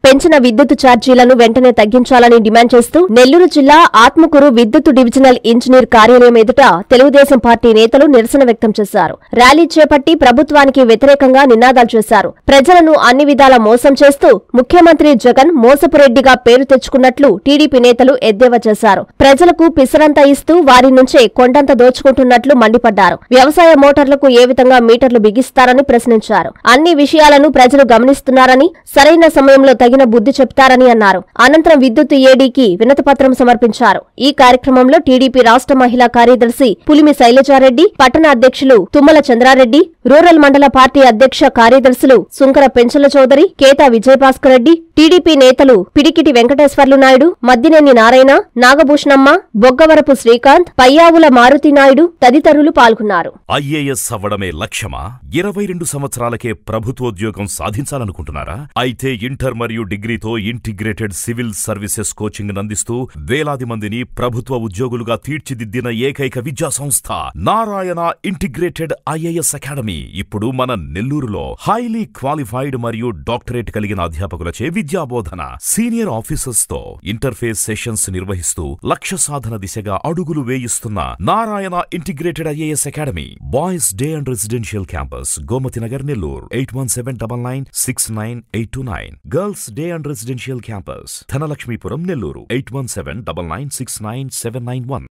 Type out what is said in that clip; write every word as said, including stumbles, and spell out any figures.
పెంచిన విద్యుత్ ఛార్జీలను వెంటనే తగ్గించాలని డిమాండ్ చేస్తూ నెల్లూరు జిల్లా ఆత్మకూరు విద్యుత్ డివిజనల్ ఇంజనీర్ కార్యాలయం ఎదుట తెలుగుదేశం పార్టీ నేతలు నిరసన వ్యక్తం చేశారు. ర్యాలీ చేపట్టి ప్రభుత్వానికి వ్యతిరేకంగా నినాదాలు చేశారు. ప్రజలను అన్ని విధాలా మోసం చేస్తూ ముఖ్యమంత్రి జగన్ మోసపురెడ్డిగా పేరు తెచ్చుకున్నట్లు టీడీపీ నేతలు ఎద్దేవా చేశారు. ప్రజలకు పిసరంతా ఇస్తూ వారి నుంచే కొండంత దోచుకుంటున్నట్లు మండిపడ్డారు. వ్యవసాయ మోటార్లకు ఏ విధంగా మీటర్లు బిగిస్తారని ప్రశ్నించారు. అన్ని విషయాలను ప్రజలు గమనిస్తున్నారని, సరైన సమయంలో తగిన బుద్ధి చెప్తారని అన్నారు. అనంతరం విద్యుత్ ఏడీకి వినతిపత్రం సమర్పించారు. ఈ కార్యక్రమంలో టీడీపీ రాష్ట్ర మహిళా కార్యదర్శి పులిమి శైలజారెడ్డి, పట్టణ అధ్యక్షులు తుమ్మల చంద్రారెడ్డి, రూరల్ మండల పార్టీ అధ్యక్ష కార్యదర్శులు సుంకర పెంచల చౌదరి, కేతా విజయభాస్కర్ రెడ్డి, టీడీపీ నేతలు పిడికిటి వెంకటేశ్వర్లు నాయుడు, మద్దినేని నారాయణ, నాగభూషణమ్మ, బొగ్గవరపు శ్రీకాంత్, పయ్యావుల మారుతినాయుడు తదితరులు పాల్గొన్నారు. ఐఏఎస్ అవ్వడమే లక్ష్యమా? ఇరవై రెండు సంవత్సరాలకే ప్రభుత్వోద్యోగం సాధించాలనుకుంటున్నారా? అయితే ఇంటర్ మరియు డిగ్రీతో ఇంటిగ్రేటెడ్ సివిల్ సర్వీసెస్ కోచింగ్ అందిస్తూ వేలాది మందిని ప్రభుత్వ ఉద్యోగులుగా తీర్చిదిద్దిన ఏకైక విద్యా సంస్థ నారాయణ ఇంటిగ్రేటెడ్ ఐఏఎస్ అకాడమీ ఇప్పుడు మన నెల్లూరులో హైలీ క్వాలిఫైడ్ మరియు డాక్టరేట్ కలిగిన అధ్యాపకులచే విద్యాబోధన, సీనియర్ ఆఫీసర్స్ తో ఇంటర్ఫేస్ సెషన్స్ నిర్వహిస్తూ లక్ష్య సాధన దిశగా అడుగులు వేయిస్తున్న Narayana integrated IAS academy boys day and residential campus Gomathi Nagar Nellore eight one seven double nine six nine eight two nine, girls day and residential campus Dhanalakshmipuram Nellore eight one seven double nine six nine seven nine one.